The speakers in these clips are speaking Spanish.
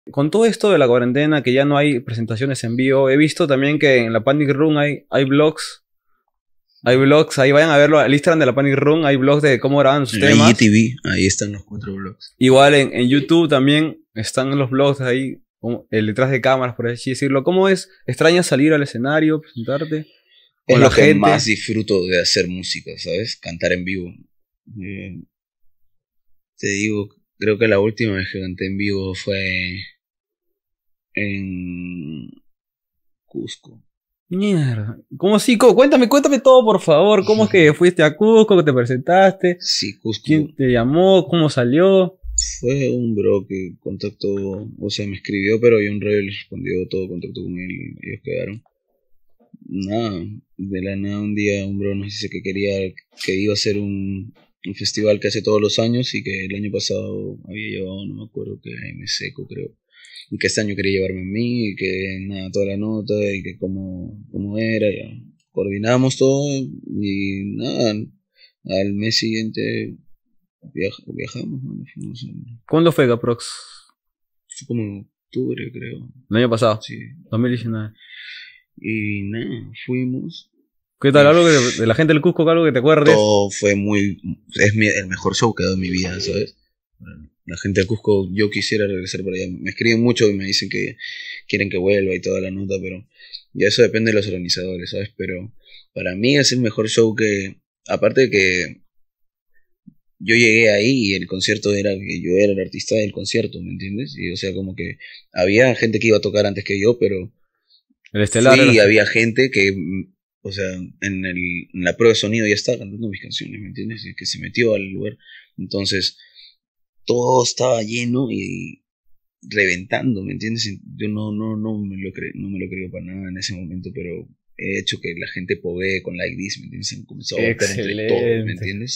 Con todo esto de la cuarentena, que ya no hay presentaciones en vivo, he visto también que en la Panic Room hay vlogs. Hay vlogs, ahí vayan a verlo. Al Instagram de la Panic Room hay vlogs de cómo graban sus En la temas. IGTV, ahí están los 4 blogs. Igual en YouTube también están los vlogs ahí, como el detrás de cámaras, por así decirlo. ¿Cómo es? ¿Extrañas salir al escenario, presentarte Es con la lo que gente? más disfruto de hacer música, ¿sabes? Cantar en vivo. Eh, Te digo, creo que la última vez que canté en vivo fue en Cusco. Mierda. ¿Cómo así? Cuéntame todo, por favor. ¿Cómo es que fuiste a Cusco, que te presentaste? Sí, Cusco. ¿Quién te llamó? ¿Cómo salió? Fue un bro que contactó, o sea, me escribió, pero John Ray le respondió todo, contacto con él y ellos quedaron. Nada, de la nada un día un bro nos dice que que iba a hacer un festival que hace todos los años y que el año pasado había llevado, no me acuerdo, que a M Seco creo, y que este año quería llevarme a mí y que nada, toda la nota y que cómo era, ya. Coordinamos todo y nada, al mes siguiente viajamos, ¿no? ¿Cuándo fue, Caprox? Fue como en octubre creo, El año pasado, sí, 2019. y nada, fuimos. ¿Qué tal? Y ¿Algo de la gente del Cusco, algo que te acuerdes? todo fue el mejor show que he dado en mi vida, ¿sabes? La gente de Cusco, yo quisiera regresar para allá. Me escriben mucho y me dicen que quieren que vuelva y toda la nota, pero ya eso depende de los organizadores, ¿sabes? Pero para mí es el mejor show aparte de que yo llegué ahí y el concierto era que yo era el artista del concierto, ¿me entiendes? Y o sea, como que había gente que iba a tocar antes que yo, pero El estelar fui era... y había gente que, o sea, en la prueba de sonido ya estaba cantando mis canciones, ¿me entiendes? Y que se metió al lugar. Entonces, todo estaba lleno y reventando, ¿me entiendes? Y yo no me lo creo para nada en ese momento, pero he hecho que la gente povee con Like This, ¿me entiendes? Se han comenzado a golpear entre todos, ¿me Excelente. entiendes?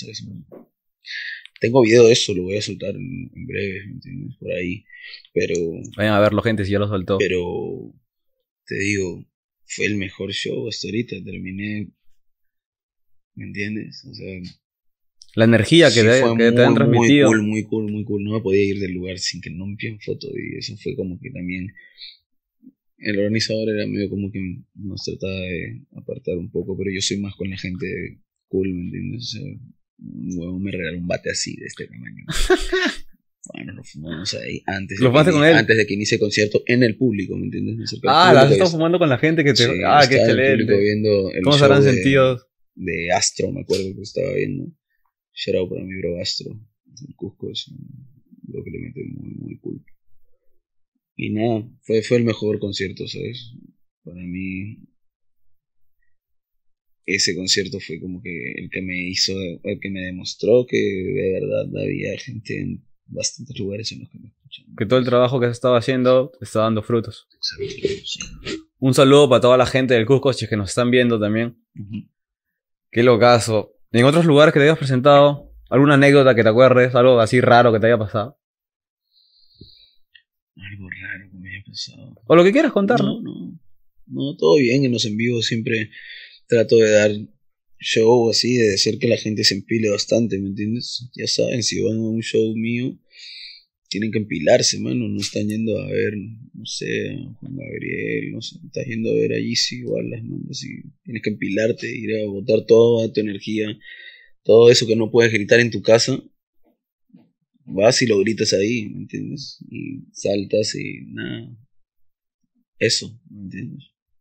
Tengo video de eso, lo voy a soltar en breve, ¿me entiendes? Por ahí, pero, Vayan a verlo, gente, si ya lo soltó. pero te digo, fue el mejor show hasta ahorita, terminé, ¿me entiendes? O sea, La energía sí fue que te han muy transmitido. cool, muy cool, muy cool. No me podía ir del lugar sin que no me pidieran foto y eso fue como que también el organizador era medio como que nos trataba de apartar un poco, pero yo soy más con la gente cool, ¿me entiendes? O sea, un huevón me regaló un bate así de este tamaño. Bueno, nos fumamos ahí ¿Lo fumaste con él? antes de que inicie el concierto en el público, ¿me entiendes? Cerca del Ah, las público. estás fumando con la gente que te... Sí, Ah, qué estaba el público excelente. viendo el ¿Cómo se show habrán sentido? de Astro, me acuerdo que estaba viendo. Shout out para mi bro Astro. El Cusco es lo que le mete muy, muy cool. Y nada, fue el mejor concierto, ¿sabes? Para mí, ese concierto fue como que el que me demostró que de verdad había gente en bastantes lugares en los que me escuchan. Que todo el trabajo que has estado haciendo te está dando frutos. Exacto, sí. Un saludo para toda la gente del Cusco, si es que nos están viendo también. Ujú. Qué locazo. En otros lugares que te hayas presentado, alguna anécdota que te acuerdes, algo así raro que te haya pasado. Algo raro que me haya pasado. O lo que quieras contar, ¿no? No, todo bien. En los en vivos siempre trato de dar show así, de hacer que la gente se empile bastante, ¿me entiendes? Ya saben, si van a un show mío, tienen que empilarse, mano. No están yendo a ver, no sé, a Juan Gabriel, no sé, estás yendo a ver a Yeezy igual las mandas y tienes que empilarte, ir a botar toda tu energía, todo eso que no puedes gritar en tu casa, vas y lo gritas ahí, ¿me entiendes? Y saltas y nada, eso, ¿me entiendes?